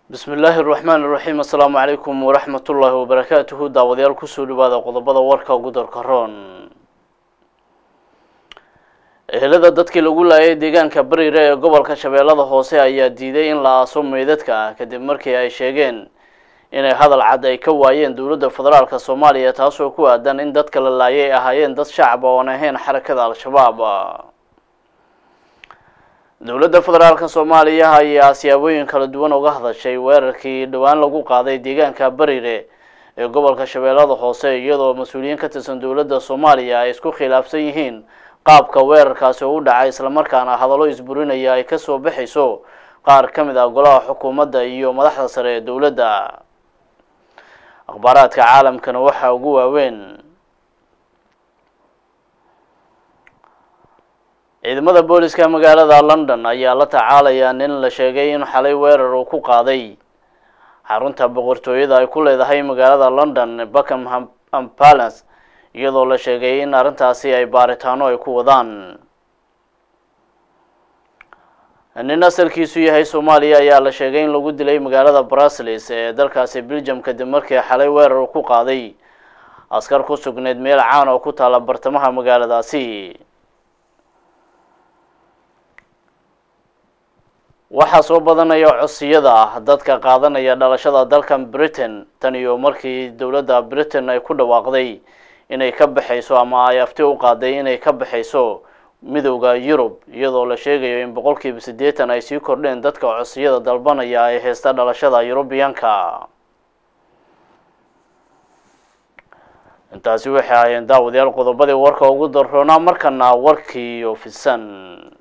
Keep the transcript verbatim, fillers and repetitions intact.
بسم الله الرحمن الرحيم السلام عليكم ورحمة الله وبركاته داوديال كسول بعد قضبضة وركا وقدر كرون ehelada dadkii lagu laayay deegaanka bariire ee gobolka shabeellada hoose ayaa diiday in la aaso meydadka kadib markii ay sheegeen inay hadal cad ay ka waayeen dawladda federaalka Soomaaliya taasoo ku aadan in dadka la laayay ahaayeen dad shacab oo aan ahayn xarakada al-shabaab. dawladda federaalka Soomaaliya ayaa siyaabooyin kala duwan uga hadashay weerarkii dhawaan lagu qaaday deegaanka bariire ee gobolka shabeellada hoose iyadoo mas'uuliyiin ka tirsan dawladda Soomaaliya ay isku khilaafsan yihiin qaabka weerarkaasi u dhacay isla markaana hadallo isburinaya ay ka soo baxayso qaar ka mid ah golaha xukuumadda iyo madaxda sare ee dawladda. akhbaaraadka caalamkana waxa ugu waaweyn ciidamada booliska magaalada London ayaa la tacaalaya nin la sheegay in xalay weerar uu ku qaaday xarunta boqortooyada ay ku leedahay magaalada London Buckingham Palace iyadoo la sheegay in arrintaasi ay baaritaano ay ku wadaan. nin asalkiisu yahay Soomaaliya ayaa la sheegay in lagu dilay magaalada Brussels ee dalkaasi Belgium kadib markii xalay weerar uu ku qaaday askar ku sugneed meel caan oo ku taala bartamaha magaaladaasi. waxaa soo badanaya codsiyada dadka qaadanaya dhalashada dalkan Britain tan iyo markii dawladda Britain ay ku dhawaaqday inay ka baxayso ama ay afti u qaaday inay ka baxayso midowga Yurub iyadoo la sheegayo in boqolkiiba siddeetan ay sii kordheen dadka codsiyada dalbanaya ee heesta dhalashada Yurubiyaanka. intaasi waxay ahaayeen daawadayaal qodobadii warka ugu darroona markana warkii oo fidsan.